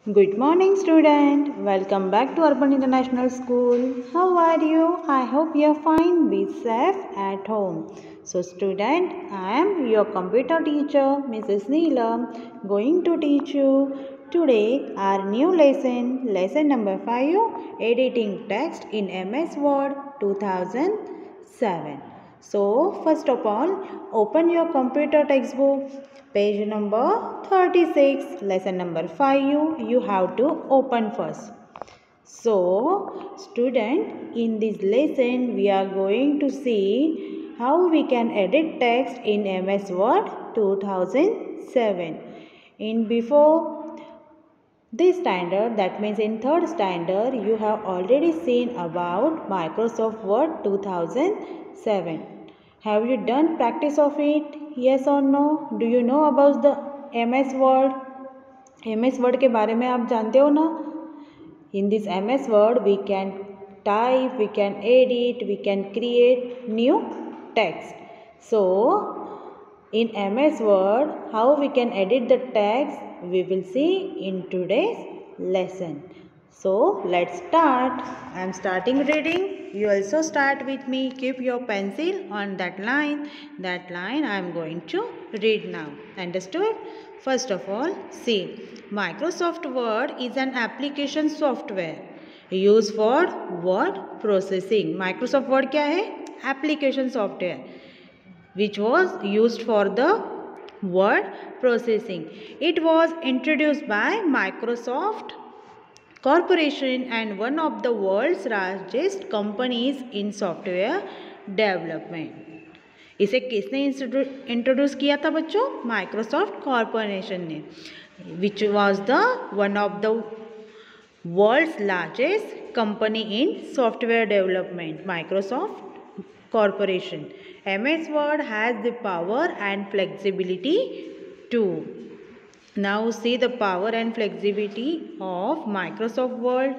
Good morning, student. Welcome back to Urban International School. How are you? I hope you are fine. Be safe at home. So, student, I am your computer teacher, Mrs. Neelam, going to teach you today our new lesson number 5, editing text in MS Word 2007. So, first of all, open your computer textbook. Page number 36, lesson number 5, you have to open first. So, student, in this lesson, we are going to see how we can edit text in MS Word 2007. In before this standard, that means in third standard, you have already seen about Microsoft Word 2007. Have you done practice of it? Yes or no? Do you know about the MS Word? MS Word के बारे में आप जानते हो ना? In this MS Word, we can type, we can edit, we can create new text. So, in MS Word, how we can edit the text, we will see in today's lesson. So, let's start. I am starting reading. You also start with me. Keep your pencil on that line. That line I am going to read now. Understood? First of all, see, Microsoft Word is an application software used for word processing. Microsoft Word क्या है? Application software which was used for the word processing. It was introduced by Microsoft Corporation and one of the world's largest companies in software development. इसे किसने introduce किया था बच्चों? Microsoft corporation ने, which was the one of the world's largest company in software development, Microsoft corporation. MS Word has the power and flexibility too. Now see the power and flexibility of Microsoft Word.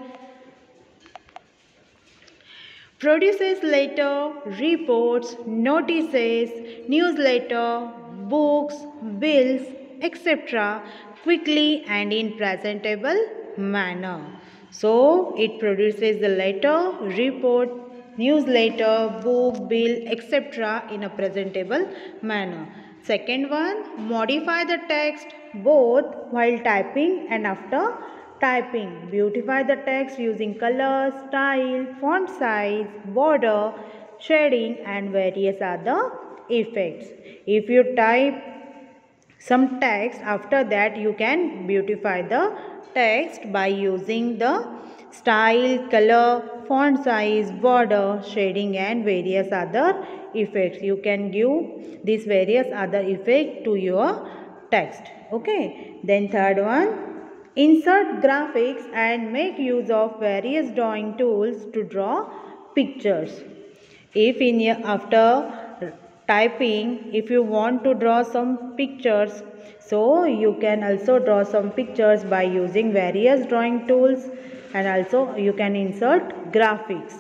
Produces letter, reports, notices, newsletter, books, bills, etc. quickly and in presentable manner. So it produces the letter, report, newsletter, book, bill, etc. in a presentable manner. Second one, modify the text both while typing and after typing. Beautify the text using color, style, font size, border, shading and various other effects. If you type some text, after that you can beautify the text by using the style, color, font size, border, shading and various other effects. You can give these various other effects to your text. Okay. Then third one, insert graphics and make use of various drawing tools to draw pictures. If in your, after typing, if you want to draw some pictures, so you can also draw some pictures by using various drawing tools, and also you can insert graphics.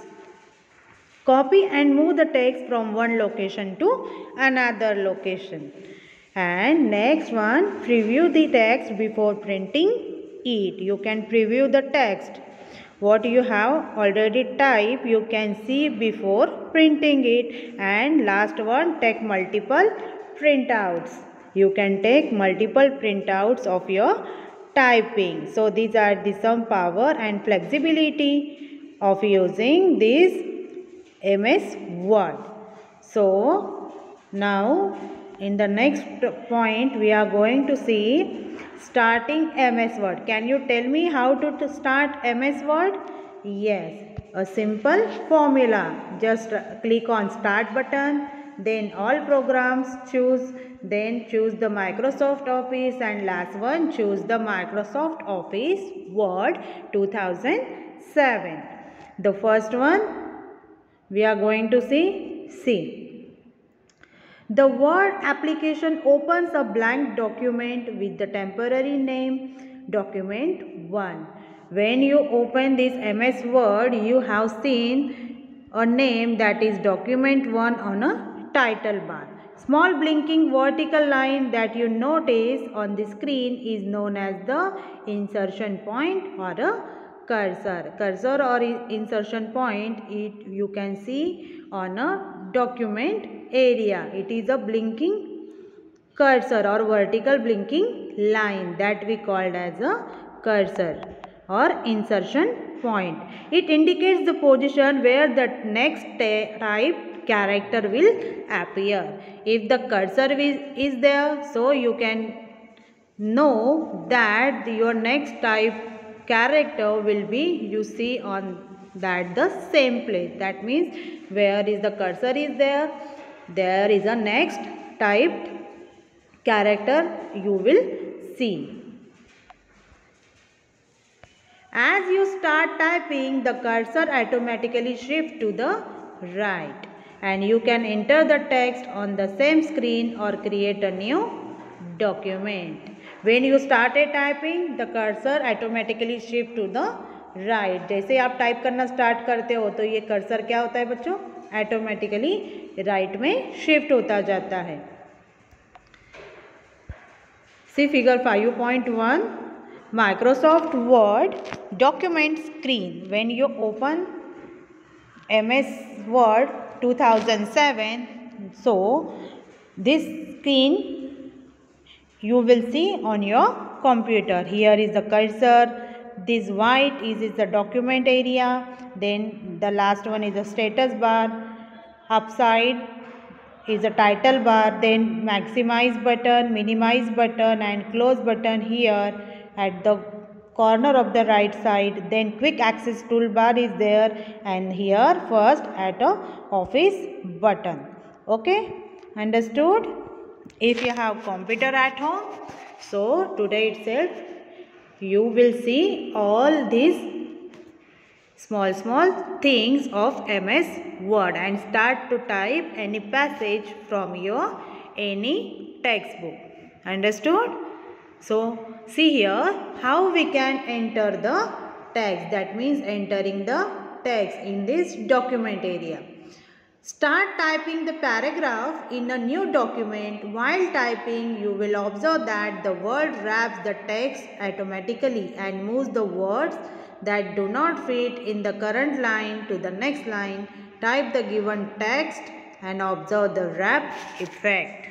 Copy and move the text from one location to another location. And next one, preview the text before printing it. You can preview the text. What you have already typed, you can see before printing it. And last one, take multiple printouts. You can take multiple printouts of your typing. So these are the some power and flexibility of using this MS Word. So now in the next point we are going to see starting MS Word. Can you tell me how to start MS Word? Yes, a simple formula. Just click on start button, then all programs choose, then choose the Microsoft Office, and last one choose the Microsoft Office Word 2007. The first one we are going to see. The Word application opens a blank document with the temporary name document 1. When you open this MS Word, you have seen a name that is document 1 on a title bar. Small blinking vertical line that you notice on the screen is known as the insertion point or a cursor. Cursor or insertion point, it you can see on a document area. It is a blinking cursor or vertical blinking line that we called as a cursor or insertion point. It indicates the position where the next type character will appear. If the cursor is there, so you can know that your next type character will be, you see on that the same place. That means where is the cursor is there is a next typed character you will see. As you start typing, the cursor automatically shifts to the right and you can enter the text on the same screen or create a new document. When you started typing, the cursor automatically shift to the right. जैसे आप type करना start करते हो तो ये cursor क्या होता है बच्चों, ऑटोमेटिकली राइट में शिफ्ट होता जाता है. See figure 5.1. Microsoft Word document screen. When you open MS Word 2007, so this screen you will see on your computer. Here is the cursor. This white is the document area. Then the last one is the status bar. Upside is a title bar. Then maximize button, minimize button and close button here at the corner of the right side. Then quick access toolbar is there and here first at a office button. Okay, understood? If you have computer at home, so today itself you will see all these small things of MS Word and start to type any passage from your any textbook. Understood? So see here how we can enter the text. That means entering the text in this document area. Start typing the paragraph in a new document. While typing, you will observe that the word wraps the text automatically and moves the words that do not fit in the current line to the next line. Type the given text and observe the wrap effect.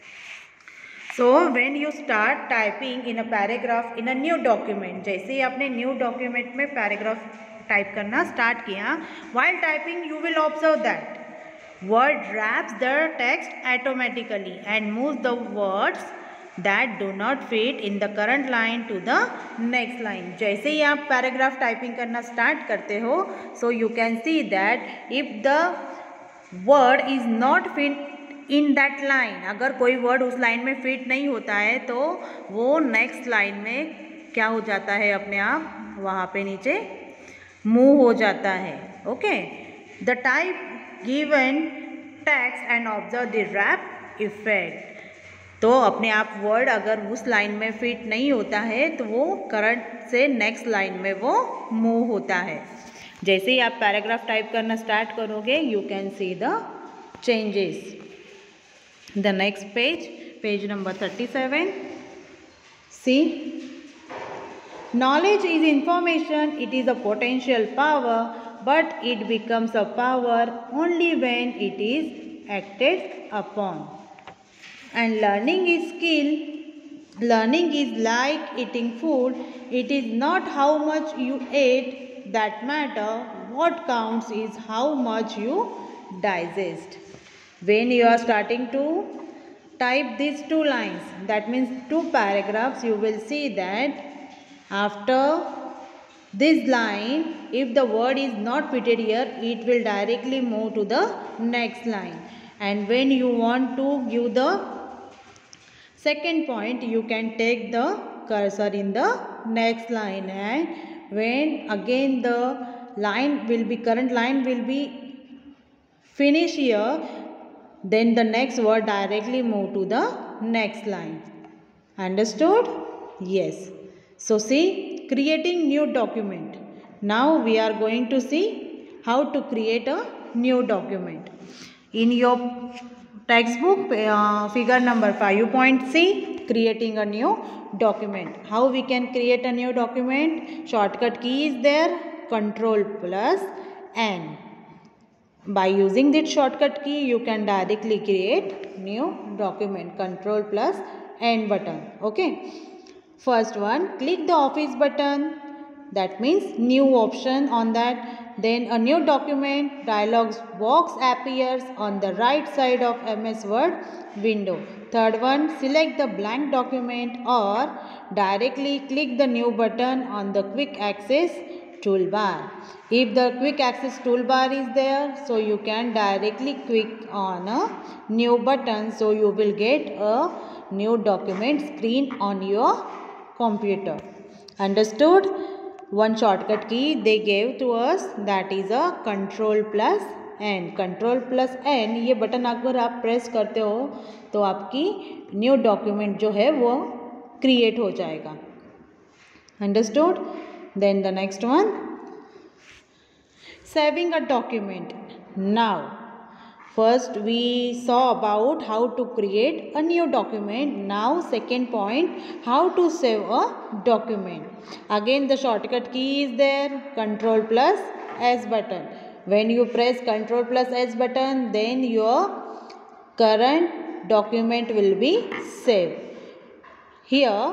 So when you start typing in a paragraph in a new document, जैसे ही आपने new document में paragraph type करना start किया, while typing you will observe that word wraps the text automatically and moves the words that do not fit in the current line to the next line. जैसे ही आप paragraph typing करना start करते हो, so you can see that if the word is not fit in that line, अगर कोई word उस line में फिट नहीं होता है तो वो नेक्स्ट लाइन में क्या हो जाता है, अपने आप वहाँ पे नीचे मूव हो जाता है. Okay, the type given text and observe the wrap effect. तो अपने आप वर्ड अगर उस लाइन में फिट नहीं होता है तो वो करंट से नेक्स्ट लाइन में वो मूव होता है. जैसे ही आप पैराग्राफ टाइप करना स्टार्ट करोगे, you can see the changes. The next page, page number 37. See, knowledge is information. It is a potential power, but it becomes a power only when it is acted upon. And learning is skill. Learning is like eating food. It is not how much you ate that matter. What counts is how much you digest. When you are starting to type these two lines, that means two paragraphs, you will see that after this line, if the word is not fitted here, it will directly move to the next line. And when you want to give the second point, you can take the cursor in the next line, and when again the line will be, current line will be finished here, then the next word directly move to the next line. Understood? Yes. So see, creating new document. Now we are going to see how to create a new document. In your Textbook figure number 5.c, creating a new document. How we can create a new document? Shortcut key is there, Control plus N. By using this shortcut key, you can directly create new document. Control plus N button. Okay. First one, click the office button. That means new option on that. Then a new document dialog box appears on the right side of MS Word window. Third one, select the blank document or directly click the new button on the quick access toolbar. If the quick access toolbar is there, so you can directly click on a new button, so you will get a new document screen on your computer. Understood? One shortcut key they gave to us, that is a Control plus N. Control plus N ये button अगर आप press करते हो तो आपकी new document जो है वो क्रिएट हो जाएगा. Understood? Then the next one, saving a document. Now first we saw about how to create a new document. Now second point, how to save a document. Again the shortcut key is there, Control plus S button. When you press Control plus S button, then your current document will be saved. Here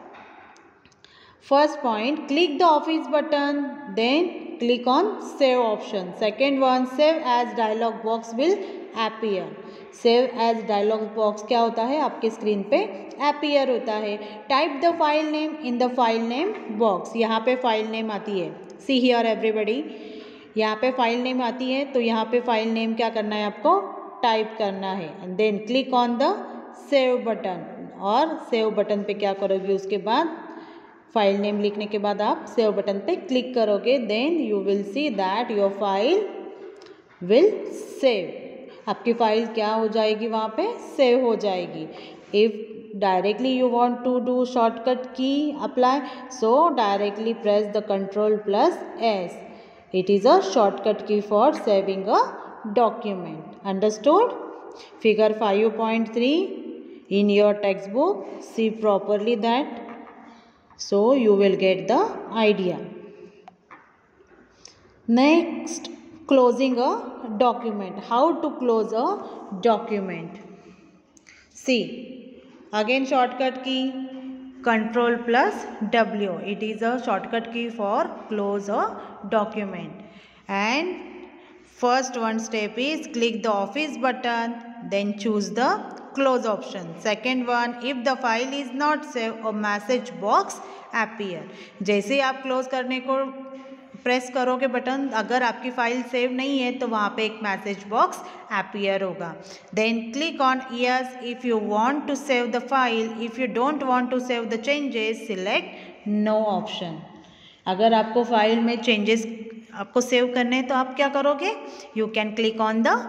first point, click the office button, then click on save option. Second one, save as dialog box will appear. Save as dialog box क्या होता है, आपके screen पे appear होता है. Type the file name in the file name box. यहाँ पे file name आती है. See here everybody, यहाँ पे फाइल नेम आती है, तो यहाँ पे फाइल नेम क्या करना है, आपको टाइप करना है. And then click on the save button. और सेव बटन पे क्या करोगे, उसके बाद फाइल नेम लिखने के बाद आप सेव बटन पे क्लिक करोगे. Then you will see that your file will save. आपकी फाइल क्या हो जाएगी, वहाँ पे सेव हो जाएगी. If directly you want to do shortcut key apply, so directly press the Control plus S. It is a shortcut key for saving a document. Understood? Figure 5.3 in your textbook, see properly that, so you will get the idea. Next, closing a document. How to close a document? See, again shortcut key Control plus W. It is a shortcut key for close a document. And first one step is click the office button, then choose the close option. Second one, if the file is not saved, a message box appear. जैसे आप close करने को press करोगे button, अगर आपकी file save नहीं है तो वहाँ पे एक मैसेज बॉक्स अपीयर होगा. Then click on yes if you want to save the file. If you don't want to save the changes, select no option. अगर आपको फाइल में चेंजेस आपको सेव करने हैं तो आप क्या करोगे, you can click on the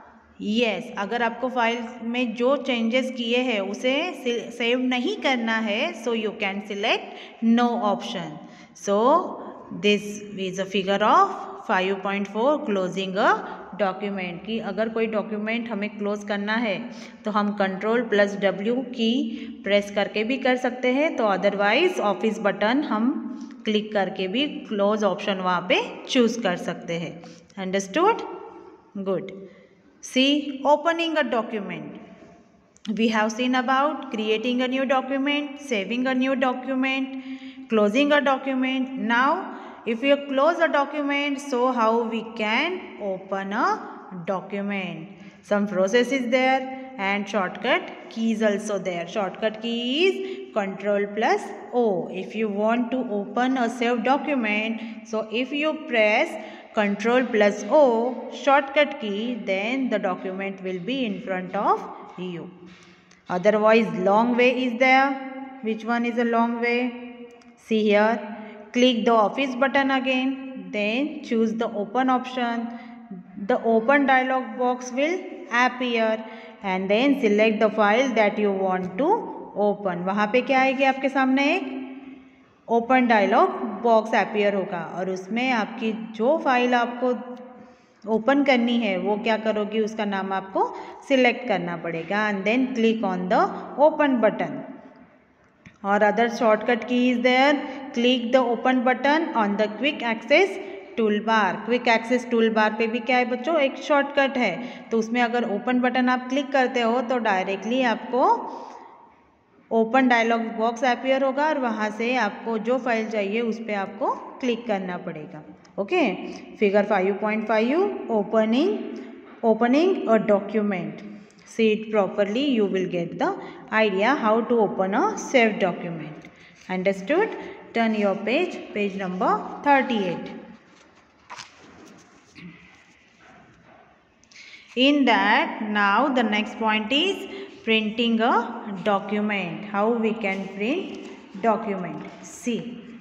yes. अगर आपको फाइल में जो चेंजेस किए हैं उसे सेव नहीं करना है, so you can select no option. So this is a figure of 5.4 closing a document. कि अगर कोई डॉक्यूमेंट हमें क्लोज करना है तो हम Control plus W की प्रेस करके भी कर सकते हैं, तो अदरवाइज ऑफिस बटन हम क्लिक करके भी क्लोज ऑप्शन वहाँ पे चूज कर सकते हैं. Understood? Good. See, opening a document. We have seen about creating a new document, saving a new document, closing a document. Now if you close a document, so how we can open a document? Some process is there and shortcut key is also there. Shortcut key is Control plus O. If you want to open a saved document, so if you press Control plus O shortcut key, then the document will be in front of you. Otherwise long way is there. Which one is a long way? See here, click the office button again, then choose the open option. The open dialog box will appear and then select the file that you want to open. वहाँ पे क्या आएगी आपके सामने, एक open dialogue box appear होगा और उसमें आपकी जो फाइल आपको ओपन करनी है वो क्या करोगे, उसका नाम आपको सिलेक्ट करना पड़ेगा and then click on the open button. और other shortcut key is there, click the open button on the quick access toolbar. Quick access toolbar पे भी क्या है बच्चों, एक शॉर्टकट है, तो उसमें अगर ओपन बटन आप क्लिक करते हो तो डायरेक्टली आपको ओपन डायलॉग बॉक्स अपीयर होगा और वहाँ से आपको जो फाइल चाहिए उस पर आपको क्लिक करना पड़ेगा। Okay, figure 5.5 opening a document. See it properly, you will get the idea how to open a saved document. Understood? Turn your page number 38. In that, now the next point is printing a document. How we can print document? See.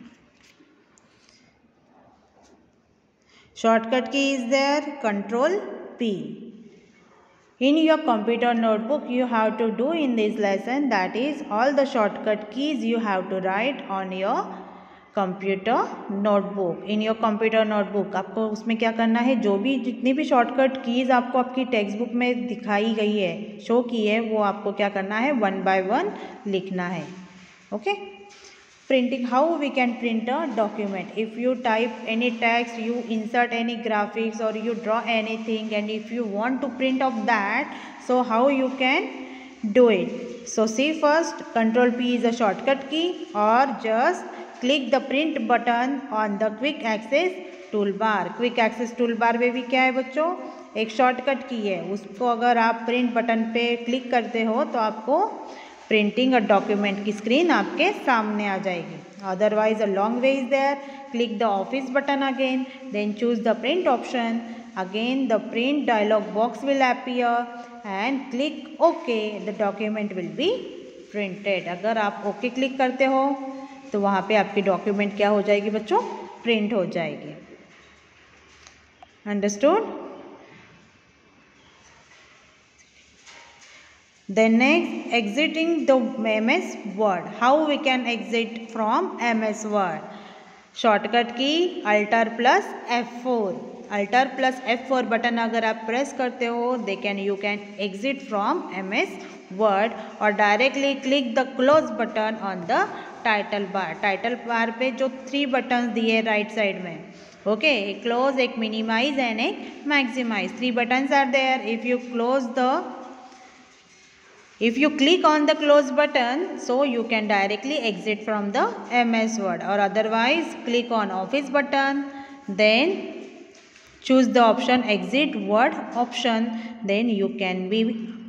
Shortcut key is there, Control P. In your computer notebook, you have to do in this lesson, that is all the shortcut keys you have to write on your computer notebook. In your computer notebook आपको उसमें क्या करना है, जो भी जितनी भी shortcut keys आपको आपकी टेक्स्ट बुक में दिखाई गई है, शो की है, वो आपको क्या करना है, 1 by 1 लिखना है। Okay, printing, how we can print a document. If you type any text, you insert any graphics or you draw anything, and if you want to print of that, so how you can do it? So see, first Control P is a shortcut key, or just click the print button on the quick access toolbar. quick access toolbar में भी क्या है बच्चों, एक shortcut की है, उसको अगर आप प्रिंट बटन पे क्लिक करते हो तो आपको प्रिंटिंग और डॉक्यूमेंट की स्क्रीन आपके सामने आ जाएगी। Otherwise a long way is there, click the office button again, then choose the print option, again the print dialog box will appear and click okay, the document will be printed. अगर आप okay click करते हो तो वहाँ पे आपकी document क्या हो जाएगी बच्चों, प्रिंट हो जाएगी। Understood? Then next, exiting the MS Word. How we can exit from MS Word? Shortcut key Alt plus F4. Alt plus F4 button अगर आप प्रेस करते हो, you can exit from MS Word, और directly click the close button on the title bar. Title bar पे जो 3 button दिए right side में, okay, एक क्लोज, एक मिनिमाइज एंड एक maximise, 3 buttons are there. If you click on the close button, so you can directly exit from the MS Word, or otherwise click on Office button, then choose the option Exit Word option, then you can be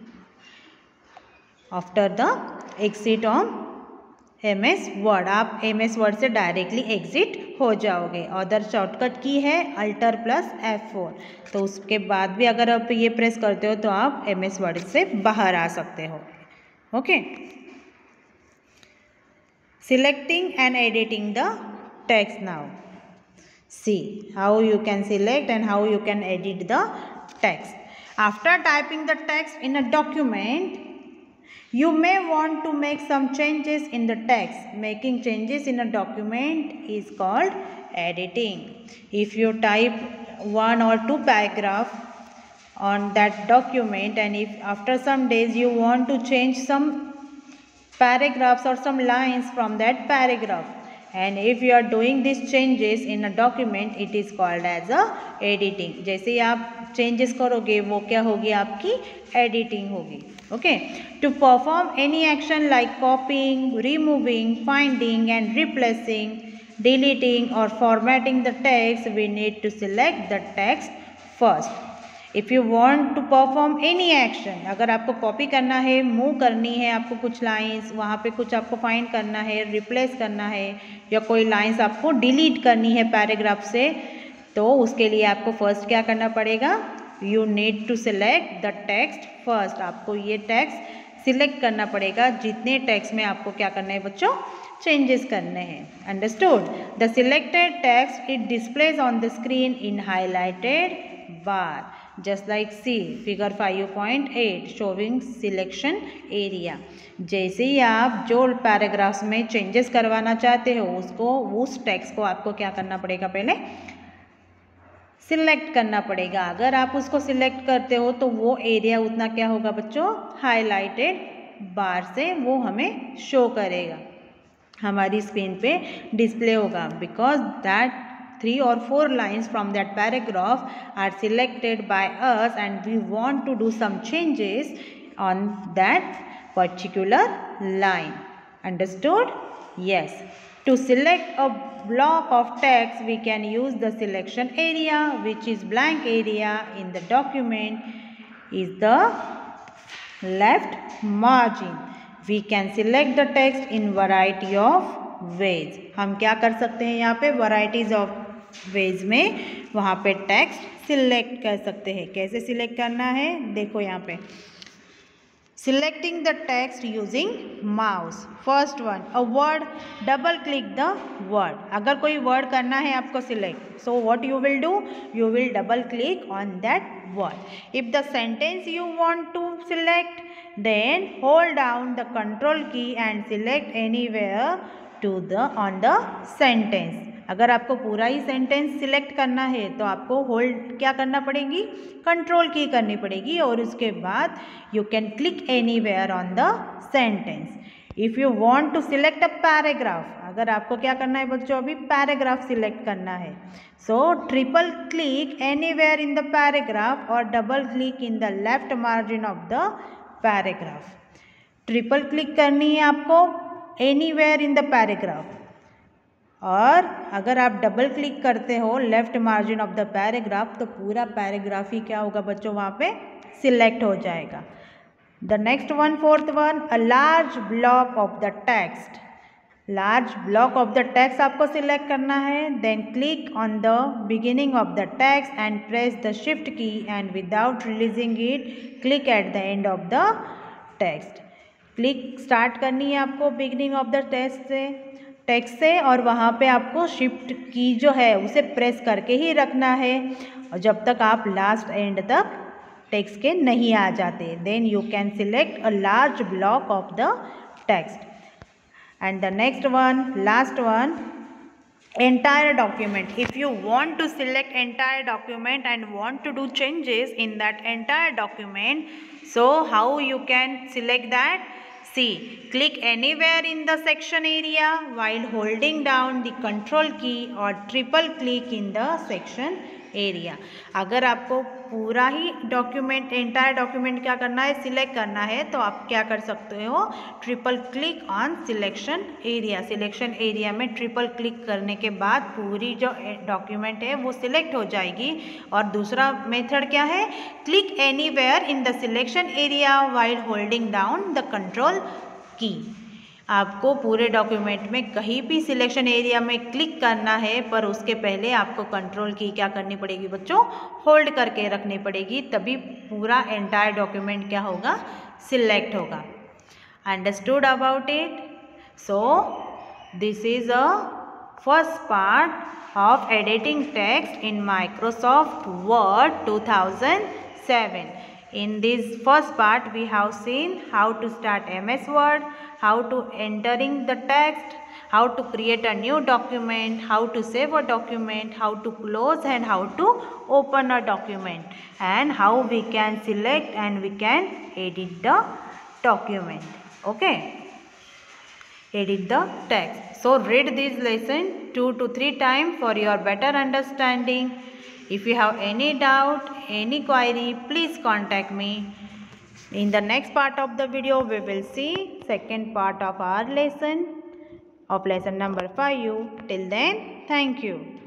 after the exit on MS Word, आप MS Word से directly exit हो जाओगे। Other shortcut की है Alt plus F4, तो उसके बाद भी अगर आप ये प्रेस करते हो तो आप MS Word से बाहर आ सकते हो। Okay, selecting and editing the text now. See how you can select and how you can edit the text. After typing the text in a document, you may want to make some changes in the text. Making changes in a document is called editing. If you type 1 or 2 paragraphs on that document, and if after some days you want to change some paragraphs or some lines from that paragraph, and if you are doing these changes in a document, it is called as a editing. जैसे ही आप changes करोगे वो क्या होगी, आपकी editing होगी। Okay, to perform any action like copying, removing, finding and replacing, deleting or formatting the text, we need to select the text first. If you want to perform any action, अगर आपको copy करना है, move करनी है, आपको कुछ lines वहाँ पे कुछ आपको फाइंड करना है, रिप्लेस करना है, या कोई लाइंस आपको डिलीट करनी है पैराग्राफ से, तो उसके लिए आपको फर्स्ट क्या करना पड़ेगा, you need to select the text first. आपको ये टेक्स्ट सिलेक्ट करना पड़ेगा जितने टेक्स्ट में आपको क्या करना है बच्चों, चेंजेस करने हैं। Understood? The selected text it displays on the screen in highlighted bar, just like see figure 5.8 showing selection area. जैसे ही आप जो पैराग्राफ्स में चेंजेस करवाना चाहते हो उसको, उस टेक्स्ट को आपको क्या करना पड़ेगा, पहले सिलेक्ट करना पड़ेगा। अगर आप उसको सिलेक्ट करते हो तो वो एरिया उतना क्या होगा बच्चों, हाईलाइटेड बार से वो हमें शो करेगा, हमारी स्क्रीन पे डिस्प्ले होगा, because that 3 or 4 lines from that paragraph are selected by us and we want to do some changes on that particular line. Understood? Yes. To select a block of text, we can use the selection area, which is blank area in the document, is the left margin. We can select the text in variety of ways. हम क्या कर सकते हैं यहाँ पे, varieties of ways में वहाँ पे टेक्स्ट सिलेक्ट कर सकते हैं। कैसे सिलेक्ट करना है देखो यहाँ पे, Selecting the text using mouse. First one, a word, double click the word. अगर कोई word करना है आपको select, so what you will do? You will double click on that word. If the sentence you want to select, then hold down the control key and select anywhere to the on the sentence. अगर आपको पूरा ही sentence select करना है तो आपको hold क्या करना पड़ेगी, कंट्रोल की करनी पड़ेगी, और उसके बाद you can click anywhere on the sentence. If you want to select a paragraph, अगर आपको क्या करना है बच्चों, अभी पैराग्राफ सिलेक्ट करना है, so triple click anywhere in the paragraph और double click in the left margin of the paragraph. Triple click करनी है आपको एनीवेयर इन द पैराग्राफ, और अगर आप डबल क्लिक करते हो left margin of the paragraph तो पूरा पैराग्राफ ही क्या होगा बच्चों, वहाँ पे सिलेक्ट हो जाएगा. The next one, fourth one, a large block of the text. Large block of the text आपको सिलेक्ट करना है. Then click on the beginning of the text and press the shift key and without releasing it click at the end of the text. Click start करनी है आपको beginning of the text से, और वहाँ पे आपको शिफ्ट की जो है उसे प्रेस करके ही रखना है, और जब तक आप लास्ट एंड तक टेक्स्ट के नहीं आ जाते. Then you can select a large block of the text. And the next one, last one, entire document. If you want to select entire document and want to do changes in that entire document, so how you can select that? See, click anywhere in the section area while holding down the control key or triple click in the section area. अगर आपको पूरा ही document, entire document क्या करना है, select करना है, तो आप क्या कर सकते हो, triple click on selection area. Selection area में ट्रिपल क्लिक करने के बाद पूरी जो डॉक्यूमेंट है वो सिलेक्ट हो जाएगी. और दूसरा मेथड क्या है, click anywhere in the selection area while holding down the control key. आपको पूरे डॉक्यूमेंट में कहीं भी सिलेक्शन एरिया में क्लिक करना है, पर उसके पहले आपको कंट्रोल की क्या करनी पड़ेगी बच्चों, होल्ड करके रखनी पड़ेगी, तभी पूरा एंटायर डॉक्यूमेंट क्या होगा, सिलेक्ट होगा. Understood about it? So this is a first part of editing text in Microsoft Word 2007. In this first part we have seen how to start MS Word, how to entering the text, how to create a new document, how to save a document, how to close and how to open a document, and how we can select and we can edit the document. Okay, edit the text. So read this lesson 2 to 3 times for your better understanding. If you have any doubt, any query, please contact me. In the next part of the video, we will see second part of our lesson, of lesson number 5. Till then, thank you.